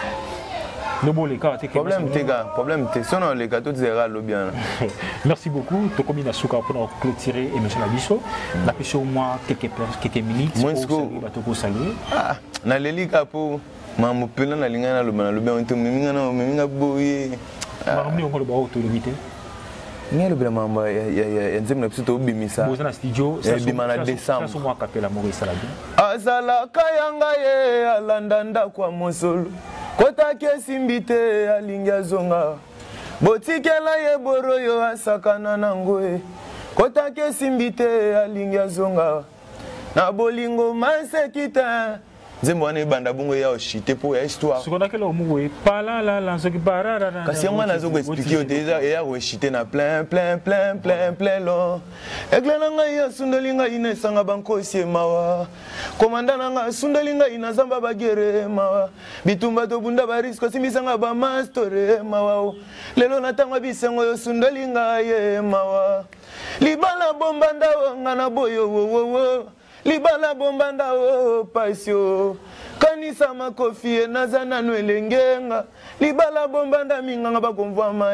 problème t'es sinon les gâteaux zéro bien. Merci beaucoup. To combina souka pour clôturer émission la biso. La question au moins quelques minutes pour saluer. Ah, na leli kapo mamu pela na linga na lobana lobe on te minga boye. Mamu on ko ba autorité. Ni le mamba ya nzemna biso to bimisa. Boza na studio ça bimana décembre. Ça mo capela Maurice Salabia. Azala kayanga ye alandanda kwa mosolo. Kota kesimbite alinga zonga botikela ye boroyo asakana nangoe kota kesimbite alinga zonga na bolingo mansekita nzembo wana ebanda bongo ya oshite po ya histoire sokona kelo muwe pala la la soki barara kasi ngwana nazo ko expliquer déjà ya oshite na plein lo eglena ngai ya sundolinga ina sanga bankosi mawa komandana nga sundolinga ina zamba bagere mawa bitumba to bunda barisko simisanga ba mastore mawa lelo natangwa bisengo yo sundolinga ye mawa libala bomba ndawo ngana boyo wo libala bombanda o pasio kanisa makofi nazana nwelengenga libala bombanda minganga bakonvama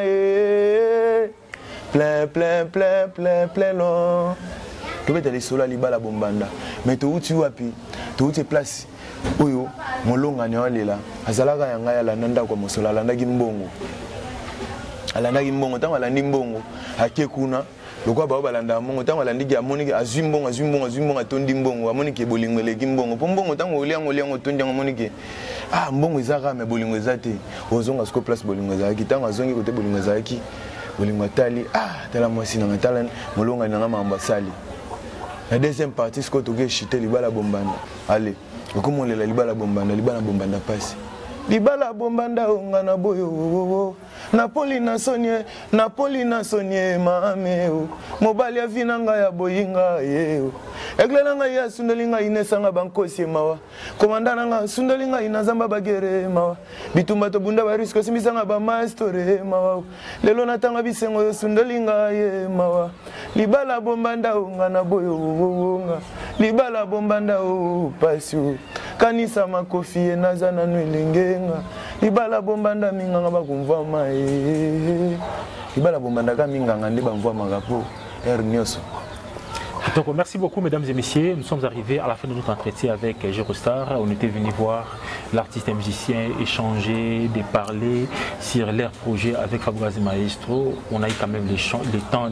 plein non to beta les sola libala bombanda mais to uti wapi to uti place oyo molonga ne walela azalaka yanga ya landanda kwa mosola landaki mbongo alandaki mbongo tango alandi mbongo akekuna lokwa ba balanda mbongo tango alandi amoniki azimbongo atondi mbongo amoniki bolingo leki mbongo po mbongo tango oliango tondi amoniki ah mbongo ezaka me bolingo ezate ozonga siko place bolingo ezaki tango azongi kote bolingo ezaki bolingo atali ah tala mwasi na tala molonga na ngamba sali la deuxième partie siko toke chiter libala bombanda allez okomolela libala bombanda passe libala bombanda onga na boyo Napoli na sonie mame mobali avina nga ya boyinga ye Eglenanga ya sundalinga inesanga bankosi mawa. Komandanga sundalinga inazamba bagere mawa. Bitumba to bunda barisko simisanga ba maestore mawa. Lelo natanga bisengo yo sundalinga ye mawa. Libala bombanda unga na boyo unga. Libala bombanda o pasio. Kanisa makofi nazana nwelengenga. Libala bombanda minganga bakumvama Libala bombanda ka minganga ndi bamvama kapo Ernioso. Donc merci beaucoup mesdames et messieurs, nous sommes arrivés à la fin de notre entretien avec Gyrostar. On était venu voir l'artiste et musicien échanger, de parler sur leur projet avec Fabougazi Maestro. On a eu quand même le temps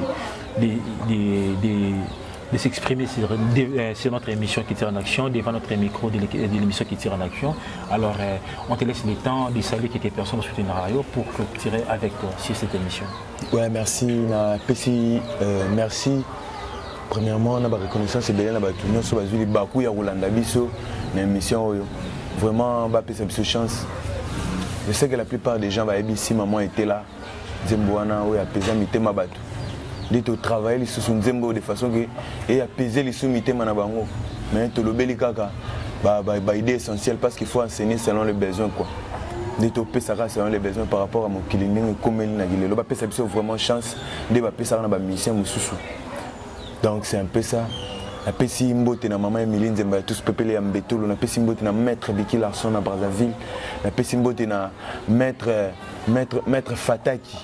de s'exprimer sur notre émission qui tire en action, devant notre micro de l'émission qui tire en action. Alors on te laisse le temps de saluer quelques personnes sur le radio pour tirer avec toi sur cette émission. Ouais, merci. Merci. Premièrement, on a la reconnaissance et bien la batuno sur les Bakou ya Rolanda Bisso, l'émission vraiment on une chance. Je sais que la plupart des gens va ici, maman était là, Zembouana ou apaiser mité ma batu. Dit au travail ils sont Zembo de façon que et apaiser les soumité manabango. Mais tout le beli kaka idée essentielle parce qu'il faut enseigner selon les besoins quoi. Dit au pesara selon les besoins par rapport à mon killing comme il n'a gilé. Le bapé ça vraiment chance de bapé ça na ba mission mususu. Donc c'est un peu ça. La pessi mbote na maman Emilie Nzemba tous peuple ya Mbetolo, la pessi mbote na maître Biki Larson à Brazzaville, la pessi mbote na maître Fataki,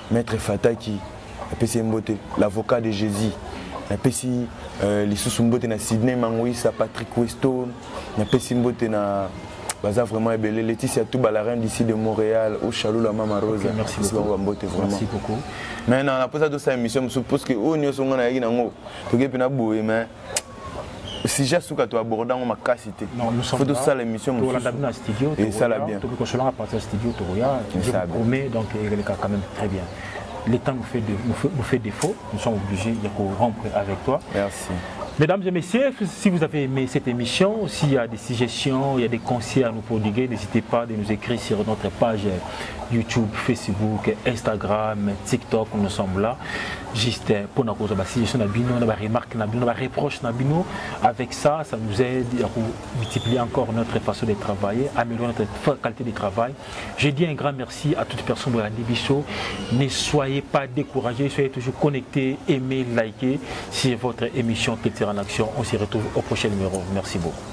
la pessi mbote l'avocat de Jésus, la pessi les sous mbote na Sydney Mangouissa, Patrick Weston, la pessi mbote na Baza vraiment ébélé, Laetitia Touba, la reine d'ici de Montréal, au Chalou, la Mama Rose. Okay, merci beaucoup. Merci beaucoup. Mais non, on a pas ça de cette émission, je suppose que nous sommes en train mais si j'ai su que tu abordes dans ma capacité. Non, nous sommes là. Ça l'émission. Et ça l'a bien. Donc, on à partir du studio, je vous promets, donc il est quand même très bien. Le temps nous fait défaut, nous sommes obligés de rompre avec toi. Merci. Mesdames et messieurs, si vous avez aimé cette émission, s'il y a des suggestions, il y a des conseils à nous prodiguer, n'hésitez pas de nous écrire sur notre page YouTube, Facebook, Instagram, TikTok, nous sommes là. Juste pour nous cause suggestion, remarque, reproche, avec ça, ça nous aide à multiplier encore notre façon de travailler, améliorer notre qualité de travail. Je dis un grand merci à toutes les personnes de la Bisso. Ne soyez pas découragés, soyez toujours connectés, aimez, likez sur votre émission qui tire en action. On se retrouve au prochain numéro. Merci beaucoup.